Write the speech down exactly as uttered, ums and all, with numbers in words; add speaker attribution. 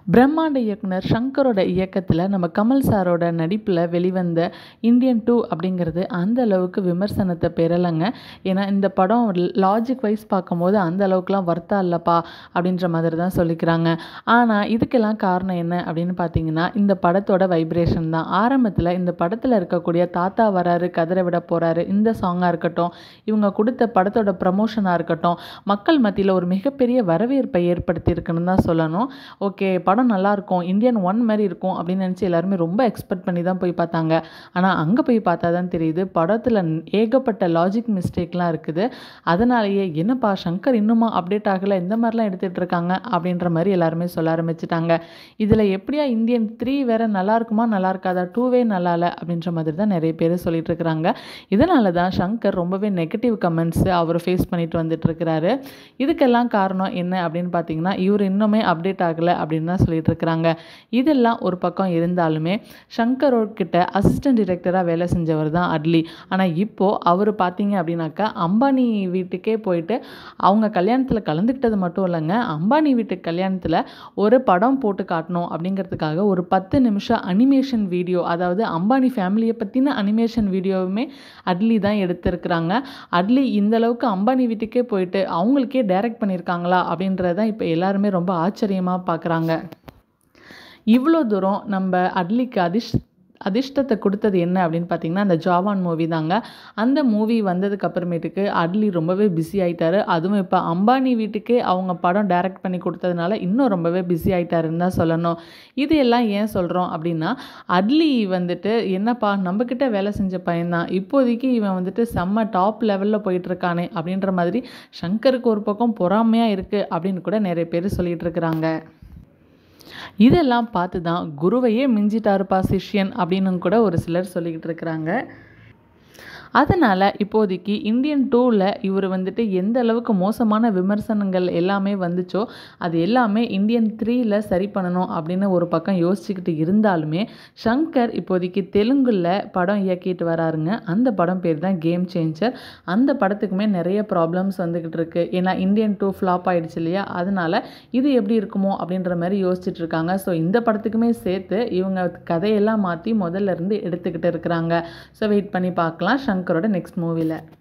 Speaker 1: பிரம்மாண்ட இயக்குனர் ஷங்கரோட இயக்கத்தில் நம்ம கமல் சாரோட நடிப்பில் வெளிவந்த இந்தியன் டூ அப்படிங்கிறது அந்த அளவுக்கு விமர்சனத்தை பெறலைங்க. ஏன்னா இந்த படம் லாஜிக் வைஸ் பார்க்கும்போது அந்த அளவுக்குலாம் வர்த்தா இல்லைப்பா அப்படின்ற மாதிரி தான் சொல்லிக்கிறாங்க. ஆனால் இதுக்கெல்லாம் காரணம் என்ன அப்படின்னு பார்த்தீங்கன்னா இந்த படத்தோட வைப்ரேஷன் தான். ஆரம்பத்தில் இந்த படத்தில் இருக்கக்கூடிய தாத்தா வராரு கதற விட போகிறாரு இந்த சாங்காக இருக்கட்டும், இவங்க கொடுத்த படத்தோட ப்ரமோஷனாக இருக்கட்டும், மக்கள் மத்தியில் ஒரு மிகப்பெரிய வரவேற்பை ஏற்படுத்தியிருக்குன்னு தான் சொல்லணும். ஓகே, படம் நல்லாயிருக்கும், இந்தியன் ஒன் மாதிரி இருக்கும் அப்படின்னு நினச்சி எல்லாருமே ரொம்ப எக்ஸ்பெக்ட் பண்ணி தான் போய் பார்த்தாங்க. ஆனால் அங்கே போய் பார்த்தா தான் தெரியுது படத்தில் ஏகப்பட்ட லாஜிக் மிஸ்டேக்லாம் இருக்குது. அதனாலேயே என்னப்பா சங்கர் இன்னுமா அப்டேட் ஆகலை, இந்த மாதிரிலாம் எடுத்துகிட்டு இருக்காங்க அப்படின்ற மாதிரி எல்லாருமே சொல்ல ஆரம்பிச்சிட்டாங்க. இதில் எப்படியா இந்தியன் த்ரீ வேறு நல்லா இருக்குமா நல்லா இருக்காதா, டூவே நல்லா இல்லை அப்படின்ற மாதிரி தான் நிறைய பேர் சொல்லிட்டு இருக்கிறாங்க. இதனால தான் சங்கர் ரொம்பவே நெகட்டிவ் கமெண்ட்ஸு அவர் ஃபேஸ் பண்ணிட்டு வந்துட்டு இருக்கிறாரு. இதுக்கெல்லாம் காரணம் என்ன அப்படின்னு பார்த்தீங்கன்னா இவர் இன்னுமே அப்டேட் ஆகலை அப்படின்னு தான் சொல்லிட்டு இருக்கிறாங்க. இதெல்லாம் ஒரு பக்கம் இருந்தாலுமே சங்கரோட அசிஸ்டன்ட் டிரெக்டராக வேலை செஞ்சவர் தான் அட்லி. ஆனால் இப்போது அவர் பார்த்தீங்க அப்படின்னாக்கா அம்பானி வீட்டுக்கே போயிட்டு அவங்க கல்யாணத்தில் கலந்துக்கிட்டது மட்டும் இல்லைங்க, அம்பானி வீட்டு கல்யாணத்தில் ஒரு படம் போட்டு காட்டணும் அப்படிங்கிறதுக்காக ஒரு பத்து நிமிஷம் அனிமேஷன் வீடியோ, அதாவது அம்பானி ஃபேமிலியை பற்றின அனிமேஷன் வீடியோவுமே அட்லி தான் எடுத்திருக்கிறாங்க. அட்லி இந்த அளவுக்கு அம்பானி வீட்டுக்கே போயிட்டு அவங்களுக்கே டைரக்ட் பண்ணியிருக்காங்களா அப்படின்றதான் இப்போ எல்லாருமே ரொம்ப ஆச்சரியமாக பார்க்குறாங்க. இவ்வளோ தூரம் நம்ம அட்லிக்கு அதிர்ஷ் அதிர்ஷ்டத்தை கொடுத்தது என்ன அப்படின்னு பார்த்தீங்கன்னா அந்த ஜாவான் மூவி தாங்க. அந்த மூவி வந்ததுக்கு அப்புறமேட்டுக்கு அட்லி ரொம்பவே பிஸி ஆகிட்டாரு. அதுவும் இப்போ அம்பானி வீட்டுக்கே அவங்க படம் டைரக்ட் பண்ணி கொடுத்ததுனால இன்னும் ரொம்பவே பிஸி ஆகிட்டாருன்னு தான் சொல்லணும். இது எல்லாம் ஏன் சொல்கிறோம் அப்படின்னா அட்லி வந்துட்டு என்னப்பா நம்மக்கிட்ட வேலை செஞ்ச பையன்தான், இப்போதைக்கு இவன் வந்துட்டு செம்ம டாப் லெவலில் போயிட்டுருக்கானே அப்படின்ற மாதிரி சங்கருக்கு ஒரு பக்கம் பொறாமையாக இருக்குது அப்படின்னு கூட நிறைய பேர் சொல்லிகிட்டு இருக்கிறாங்க. இதெல்லாம் பார்த்து தான் குருவையே மிஞ்சிட்டாருப்பா சிஷ்யன் அப்படின்னு கூட ஒரு சிலர் சொல்லிக்கிட்டு இருக்கிறாங்க. அதனால் இப்போதைக்கு இந்தியன் டூவில் இவர் வந்துட்டு எந்த அளவுக்கு மோசமான விமர்சனங்கள் எல்லாமே வந்துச்சோ அது எல்லாமே இந்தியன் த்ரீயில் சரி பண்ணணும் அப்படின்னு ஒரு பக்கம் யோசிச்சுக்கிட்டு இருந்தாலுமே ஷங்கர் இப்போதைக்கு தெலுங்கில் படம் இயக்கிட்டு வராருங்க. அந்த படம் பேர் தான் கேம் சேஞ்சர். அந்த படத்துக்குமே நிறைய ப்ராப்ளம்ஸ் வந்துக்கிட்டு இருக்கு. ஏன்னா இந்தியன் டூ ஃப்ளாப் ஆகிடுச்சு இல்லையா, அதனால் இது எப்படி இருக்குமோ அப்படின்ற மாதிரி யோசிச்சுட்டு இருக்காங்க. ஸோ இந்த படத்துக்குமே சேர்த்து இவங்க கதையெல்லாம் மாற்றி முதல்ல இருந்து எடுத்துக்கிட்டு இருக்கிறாங்க. ஸோ வெயிட் பண்ணி பார்க்கலாம் ஷங்கரோட நெக்ஸ்ட் மூவியில்.